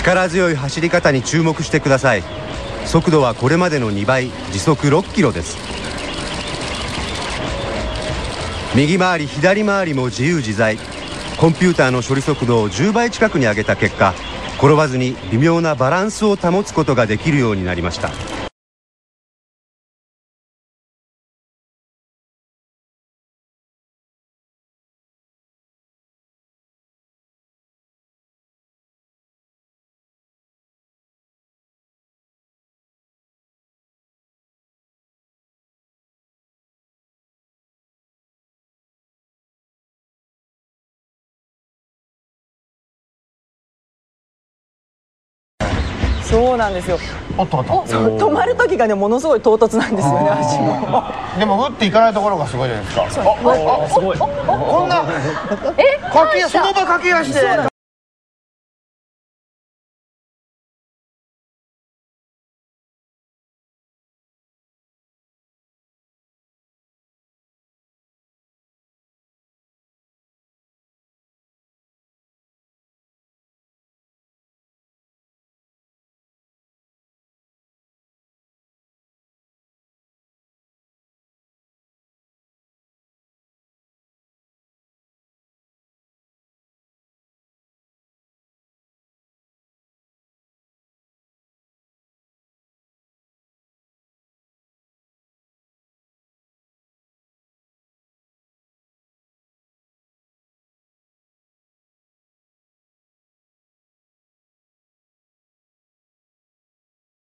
力強い走り方に注目してください。速度はこれまでの2倍、時速6キロです。右回り左回りも自由自在。コンピューターの処理速度を10倍近くに上げた結果、転ばずに微妙なバランスを保つことができるようになりました。 そうなんですよ。 おっとおっと。 止まる時がね、ものすごい唐突なんですよね、足も。 でも打っていかないところがすごいじゃないですか。 すごい。 こんなその場駆け足で。